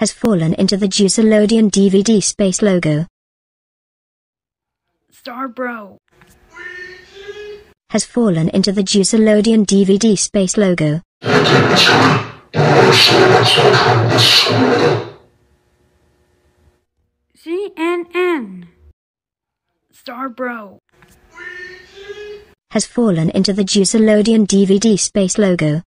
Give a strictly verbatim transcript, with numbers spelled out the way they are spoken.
has fallen into the Juicelodeon D V D space logo. Star Bro has fallen into the Juicelodeon D V D space logo. C N N Star Bro has fallen into the Juicelodeon D V D space logo.